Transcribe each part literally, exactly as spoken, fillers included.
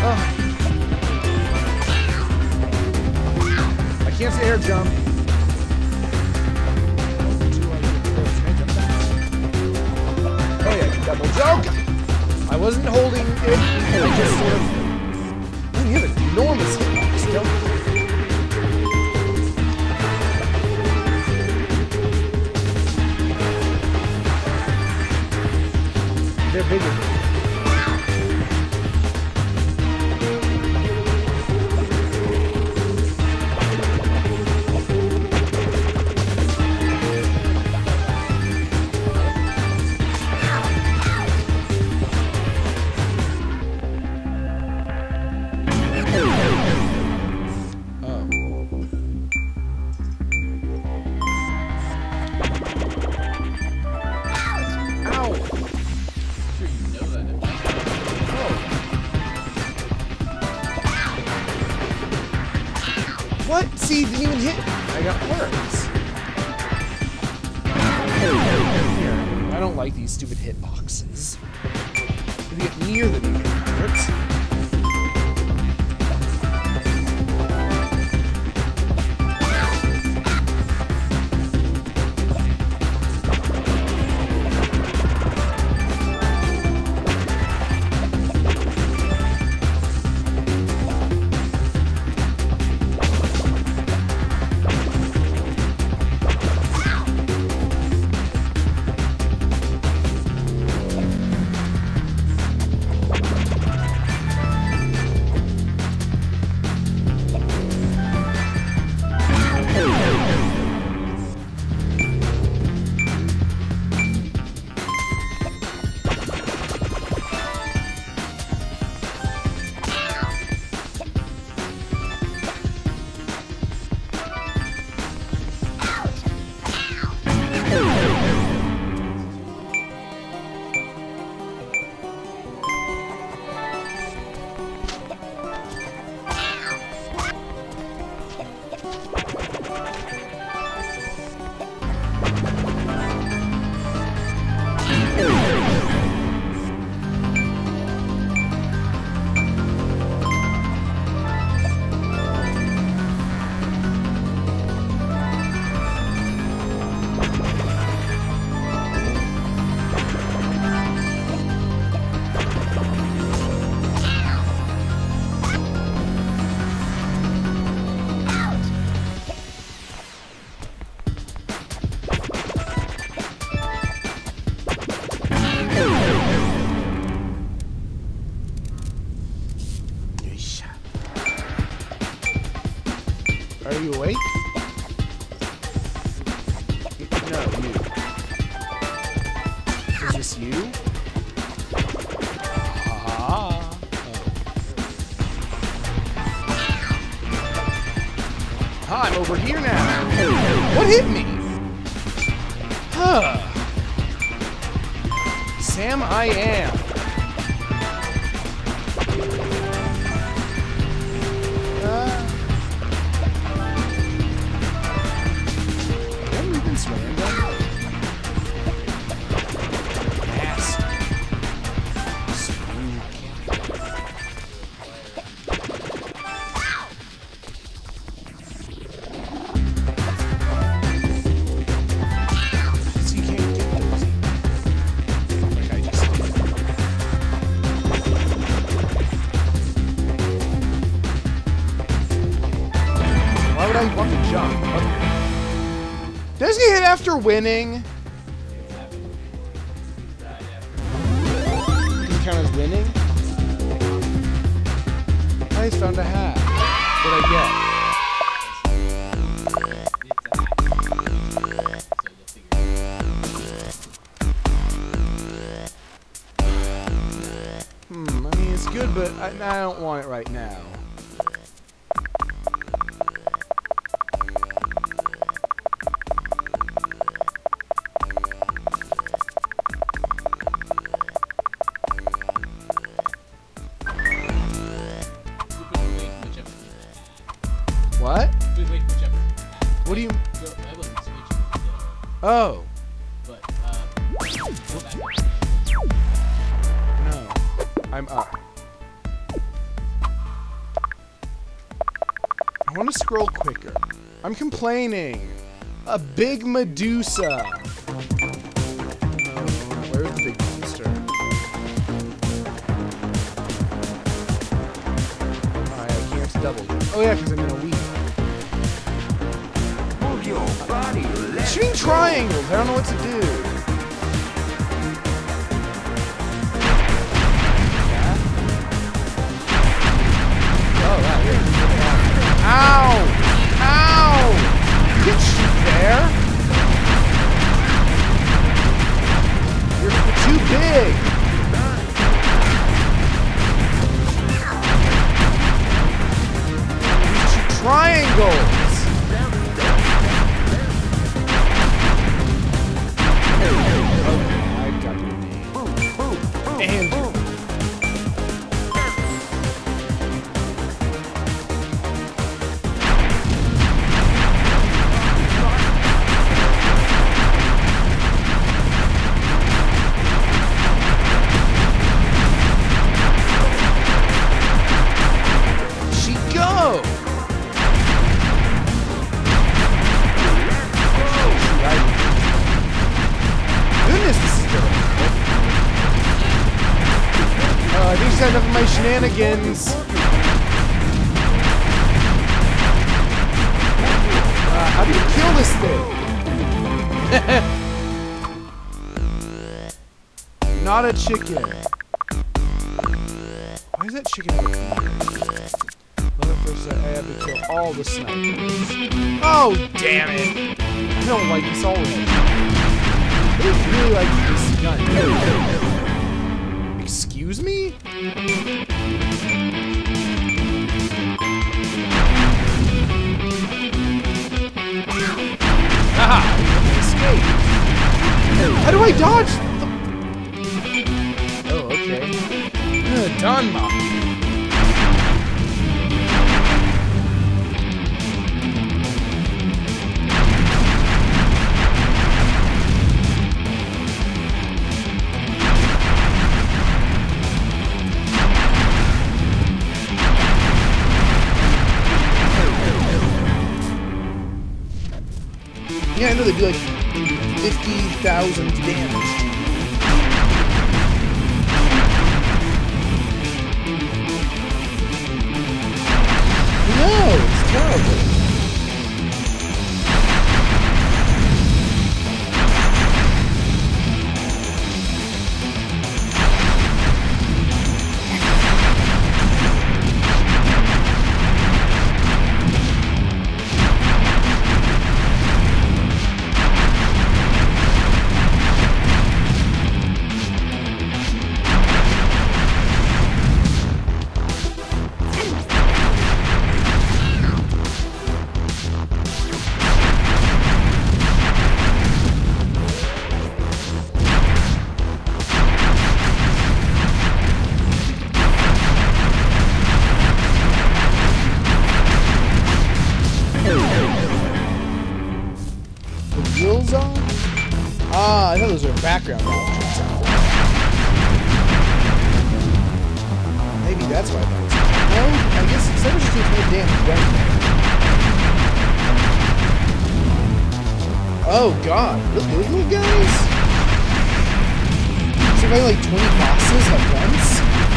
I can't say air jump. Oh yeah, double joke! I wasn't holding it, I just sort of... Man, you have an enormous hitbox, don't you? They're bigger than me. What? See, didn't even hit me. I got worms. Here. I don't like these stupid hitboxes. If you get near them, you can hurt. Are you awake? No, you. Is this you? Ah. Oh. Ah, I'm over here now. What hit me? Huh. Sam, I am. I want to jump. Okay. Does he hit after winning? Does it count as winning? I just found a hat. What did I get? Hmm, I mean, it's good, but I, I don't want it right now. What? Wait, wait, whichever. What do you... Go, I wasn't switching. So, oh. but, uh... Go back. No. I'm up. want to scroll quicker. I'm complaining. A big Medusa. Oh, where's the big monster? Alright, I can't double. Oh yeah, because I'm in a Wii. Shooting triangles. I don't know what to do. Oh, wow. Ow! Ow! You can shoot there. You're, you're too big. You shoot triangles. And she go. Goodness, this is difficult. Uh, I think she's had enough of my shenanigans. Uh, how do you kill this thing? Not a chicken. Why is that chicken here? First, I have to kill all the snipers. Oh, damn it! I don't like this already. I really like this gun. Excuse me? Aha! Escape! How do I dodge the... Oh, okay. Uh, Danma! Yeah, I know they do like fifty thousand damage. No, it's terrible. Ah, I thought those were background objects. Maybe that's why that was. No, I guess that was just doing more damage right there. Oh god, those, those little guys? Surviving like twenty bosses at once?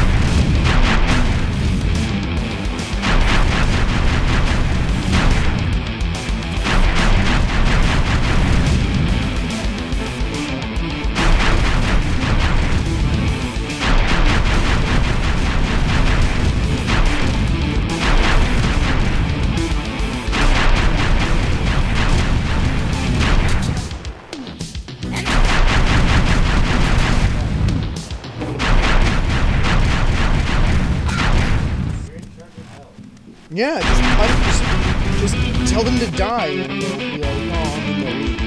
Yeah, just, just, just tell them to die and they'll be like, oh, I'm in the lead.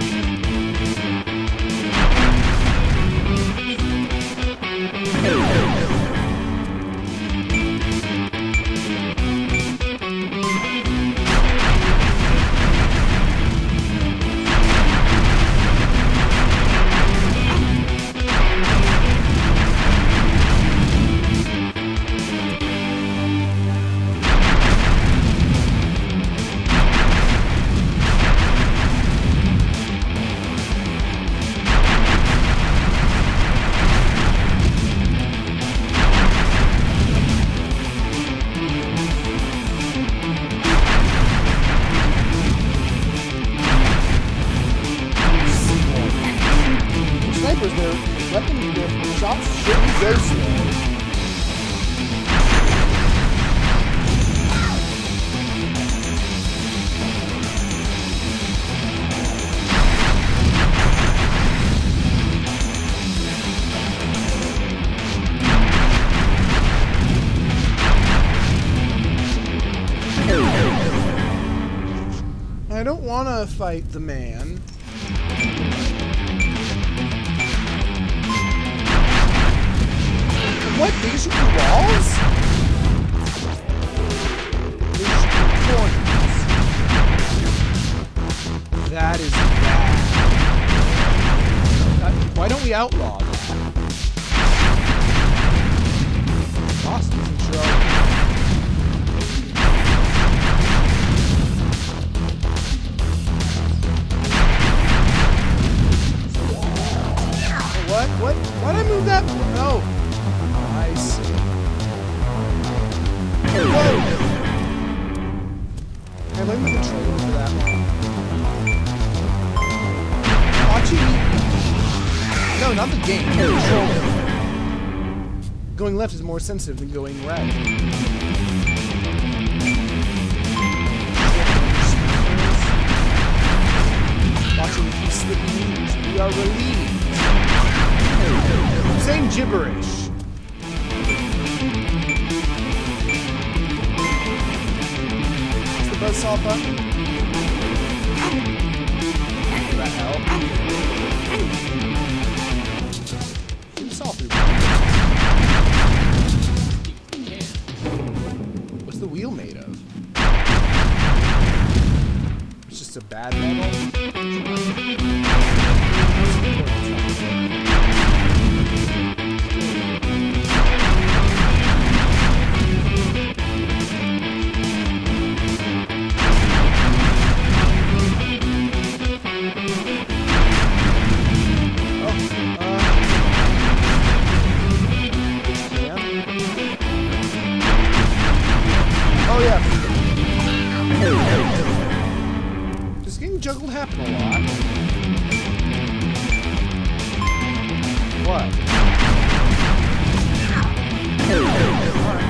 I don't want to fight the man. What? They should be walls? They should be corners. That is bad. That, why don't we outlaw that? Lost control. What? What? Why'd I move that? No. I see. Whoa! I learned the controller for that one. Watching me. No, not the game. The controller. Going left is more sensitive than going right. Watching me keep slipping news. We are relieved. Saying gibberish. What's the buzzsaw button? Does that help? Saw through. What's the wheel made of? It's just a bad metal. Juggled happen a lot. What? Alright.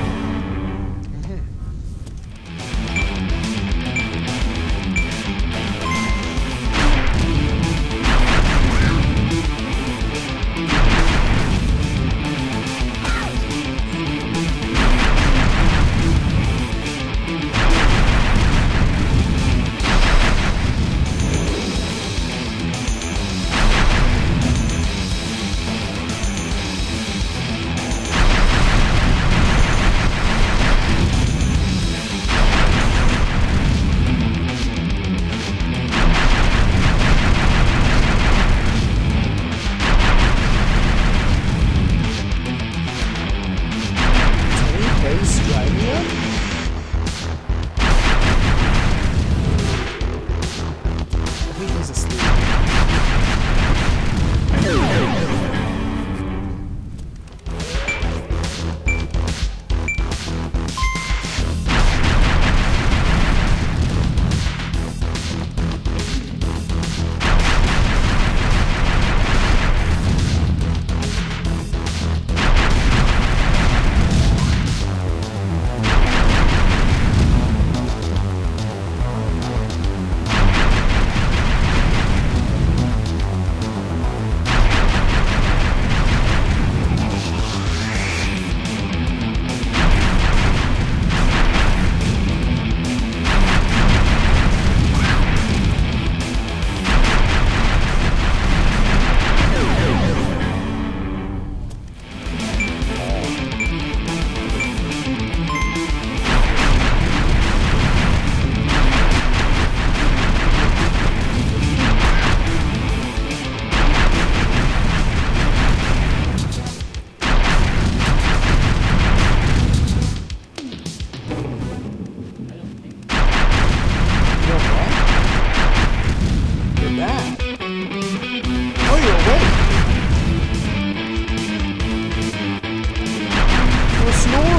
Snoring.